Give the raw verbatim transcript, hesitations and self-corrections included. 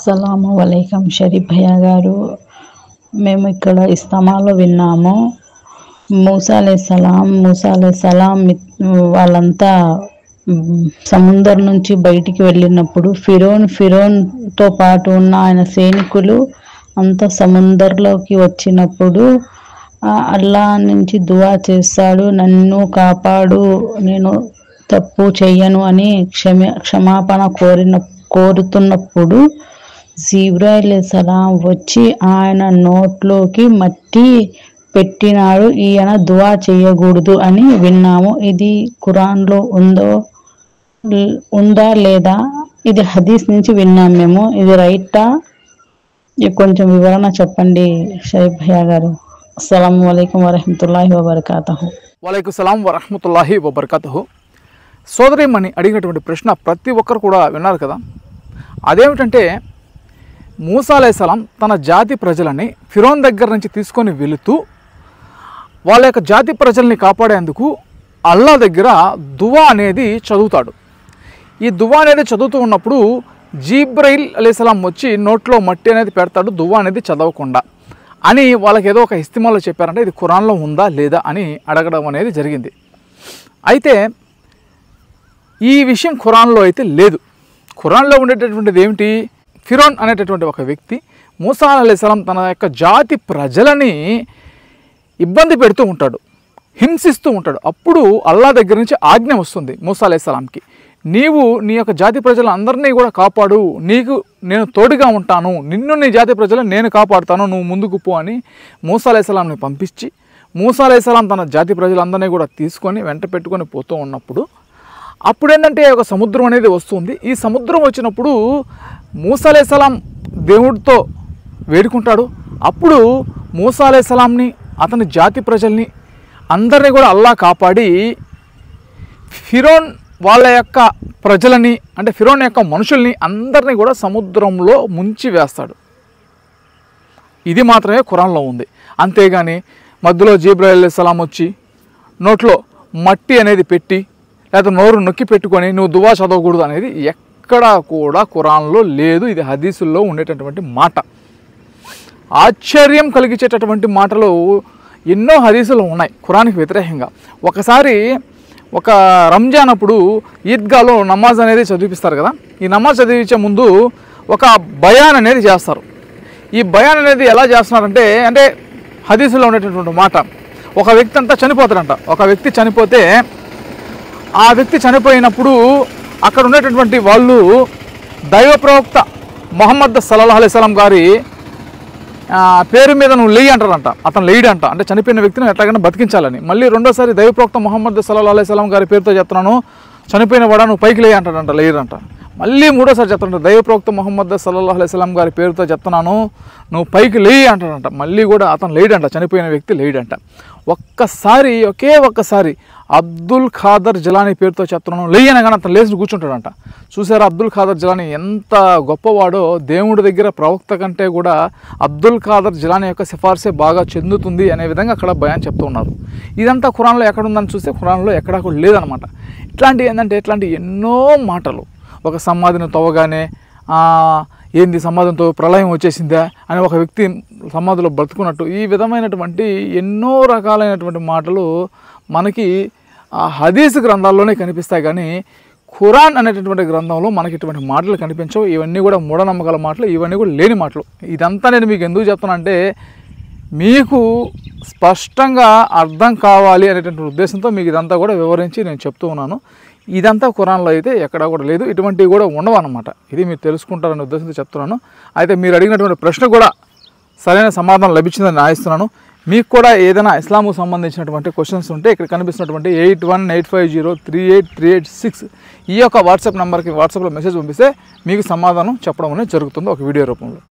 అస్సలాము అలైకుం షరీఫ్ భయ్యా గారు. మేము ఇక్కడ ఇస్తమాలో విన్నాము. మూసా అలైహిస్సలాం మూసా అలైహిస్సలాం వాళ్ళంతా సముద్రం నుంచి బయటికి వెళ్ళినప్పుడు ఫిరోన్ ఫిరోన్తో పాటు ఉన్న ఆయన సైనికులు అంత సముద్రంలోకి వచ్చినప్పుడు అల్లా నుంచి దువా చేస్తాడు, నన్ను కాపాడు, నేను తప్పు చెయ్యను అని క్షమ క్షమాపణ కోరిన కోరుతున్నప్పుడు జిబ్రాయిల్ అలైహిస్సలాం వచ్చి ఆయన నోట్లోకి మట్టి పెట్టినాడు. ఈయన దువా చేయకూడదు అని విన్నాము. ఇది ఖురాన్లో ఉందో ఉందా లేదా? ఇది హదీస్ నుంచి విన్నాం మేము. ఇది రైటా? కొంచెం వివరణ చెప్పండి షరీఫ్ భయ్యా గారు. అస్సలాము అలైకుం వరహమతుల్లాహి వబర్కాతుహు. వలైకుం సలాం వరహమతుల్లాహి వబర్కాతుహు. సోదరిమణి అడిగినటువంటి ప్రశ్న ప్రతి ఒక్కరు కూడా విన్నారు కదా. అదేమిటంటే మూసా అలైహిస్సలాం తన జాతి ప్రజలని ఫిరోన్ దగ్గర నుంచి తీసుకొని వెళుతూ వాళ్ళ యొక్క జాతి ప్రజల్ని కాపాడేందుకు అల్లా దగ్గర దువా అనేది చదువుతాడు. ఈ దువా అనేది చదువుతూ ఉన్నప్పుడు జిబ్రాయిల్ అలైహిస్సలాం వచ్చి నోట్లో మట్టి అనేది పెడతాడు, దువా అనేది చదవకుండా అని వాళ్ళకి ఏదో ఒక ఇస్తిమాలో చెప్పారంటే ఇది ఖురాన్లో ఉందా లేదా అని అడగడం అనేది జరిగింది. అయితే ఈ విషయం ఖురాన్లో అయితే లేదు. ఖురాన్లో ఉండేటటువంటిది ఏమిటి? ఫిరోన్ అనేటటువంటి ఒక వ్యక్తి మూసా అలైహిస్సలాం తన యొక్క జాతి ప్రజలని ఇబ్బంది పెడుతూ ఉంటాడు, హింసిస్తూ ఉంటాడు. అప్పుడు అల్లా దగ్గర నుంచి ఆజ్ఞ వస్తుంది మూసా అలైహిస్సలాంకి, నీవు నీ యొక్క జాతి ప్రజలందరినీ కూడా కాపాడు, నీకు నేను తోడుగా ఉంటాను, నిన్ను నీ జాతి ప్రజలను నేను కాపాడుతాను, నువ్వు ముందుకు పో అని మూసా అలైహిస్సలాంని పంపించి మూసా అలైహిస్సలాం తన జాతి ప్రజలందరినీ కూడా తీసుకొని వెంట పెట్టుకొని పోతూ ఉన్నప్పుడు అప్పుడు ఏంటంటే ఒక సముద్రం అనేది వస్తుంది. ఈ సముద్రం వచ్చినప్పుడు మూసా అలైహిస్సలాం దేవుడితో వేడుకుంటాడు. అప్పుడు మూసా అలైహిస్సలాంని అతని జాతి ప్రజల్ని అందరినీ కూడా అల్లా కాపాడి ఫిరోన్ వాళ్ళ యొక్క ప్రజలని అంటే ఫిరోన్ యొక్క మనుషుల్ని అందరినీ కూడా సముద్రంలో ముంచి వేస్తాడు. ఇది మాత్రమే ఖురాన్లో ఉంది. అంతేగాని మధ్యలో జిబ్రాయిల్ అలైహిస్సలాం వచ్చి నోట్లో మట్టి అనేది పెట్టి లేదా నోరు నొక్కి పెట్టుకొని నువ్వు దువా చదవకూడదు అనేది ఎక్కడా కూడా ఖురాన్లో లేదు. ఇది హదీసుల్లో ఉండేటటువంటి మాట. ఆశ్చర్యం కలిగించేటటువంటి మాటలు ఎన్నో హదీసులు ఉన్నాయి ఖురాన్కి వ్యతిరేకంగా. ఒకసారి ఒక రంజాన్ అప్పుడు ఈద్గాలో నమాజ్ అనేది చదివిపిస్తారు కదా. ఈ నమాజ్ చదివించే ముందు ఒక బయాన్ అనేది చేస్తారు. ఈ బయాన్ అనేది ఎలా చేస్తున్నారంటే అంటే హదీసులో ఉండేటటువంటి మాట, ఒక వ్యక్తి అంతా చనిపోతాడంట. ఒక వ్యక్తి చనిపోతే ఆ వ్యక్తి చనిపోయినప్పుడు అక్కడ ఉండేటటువంటి వాళ్ళు దైవ ప్రవక్త ముహమ్మద్ సల్లల్లాహు అలైహి వసల్లం గారి పేరు మీద నువ్వు లేయి అంటారంట. అతను లేయడంట, అంటే చనిపోయిన వ్యక్తిని ఎట్లాగైనా బతికించాలని. మళ్ళీ రెండోసారి దైవ ప్రవక్త ముహమ్మద్ సల్లల్లాహు అలైహి వసల్లం గారి పేరుతో చెప్తున్నాను, చనిపోయిన వాడా నువ్వు పైకి లేయి అంటాడంట, లేయరంట. మళ్ళీ మూడోసారి చెప్తాడంట, దైవ ప్రవక్త ముహమ్మద్ సల్లల్లాహు అలైహి వసల్లం గారి పేరుతో చెప్తున్నాను, నువ్వు పైకి లేయి అంటాడంట. మళ్ళీ కూడా అతను లేయడంట, చనిపోయిన వ్యక్తి లేయడంట. ఒక్కసారి ఒకే ఒక్కసారి అబ్దుల్ ఖాదర్ జిలానీ పేరుతో చెప్తున్నాను లేయి అనగానే అతను లేచి కూర్చుంటాడంట. చూసారా అబ్దుల్ ఖాదర్ జిలానీ ఎంత గొప్పవాడో, దేవుడి దగ్గర ప్రవక్త కంటే కూడా అబ్దుల్ ఖాదర్ జిలానీ యొక్క సిఫార్సే బాగా చెందుతుంది అనే విధంగా అక్కడ బయాన్ చెప్తూ ఉన్నారు. ఇదంతా ఖురాన్లో ఎక్కడుందని చూస్తే ఖురాన్లో ఎక్కడా కూడా లేదనమాట. ఇట్లాంటి ఏంటంటే ఇట్లాంటి ఎన్నో మాటలు, ఒక సమాధిని తవ్వగానే ఏంది సమాధంతో ప్రళయం వచ్చేసిందా అని ఒక వ్యక్తి సమాధిలో బ్రతుకున్నట్టు, ఈ విధమైనటువంటి ఎన్నో రకాలైనటువంటి మాటలు మనకి ఆ హదీస్ గ్రంథాల్లోనే కనిపిస్తాయి. కానీ ఖురాన్ అనేటటువంటి గ్రంథంలో మనకి ఇటువంటి మాటలు కనిపించవు. ఇవన్నీ కూడా మూఢనమ్మకాల మాటలు, ఇవన్నీ కూడా లేని మాటలు. ఇదంతా నేను మీకు ఎందుకు చెప్తానంటే మీకు స్పష్టంగా అర్థం కావాలి అనేటువంటి ఉద్దేశంతో మీకు ఇదంతా కూడా వివరించి నేను చెప్తూ ఉన్నాను. ఇదంతా ఖురాన్లో అయితే ఎక్కడా కూడా లేదు, ఇటువంటివి కూడా ఉండవు అన్నమాట. ఇది మీరు తెలుసుకుంటారనే ఉద్దేశంతో చెప్తున్నాను. అయితే మీరు అడిగినటువంటి ప్రశ్న కూడా సరైన సమాధానం లభించిందని ఆశిస్తున్నాను. మీకు కూడా ఏదైనా ఇస్లాంకు సంబంధించినటువంటి క్వశ్చన్స్ ఉంటే ఇక్కడ కనిపిస్తున్నటువంటి eight one eight five zero three eight three eight six ఈ యొక్క వాట్సాప్ నెంబర్కి వాట్సాప్లో మెసేజ్ పంపిస్తే మీకు సమాధానం చెప్పడం అనేది జరుగుతుంది ఒక వీడియో రూపంలో.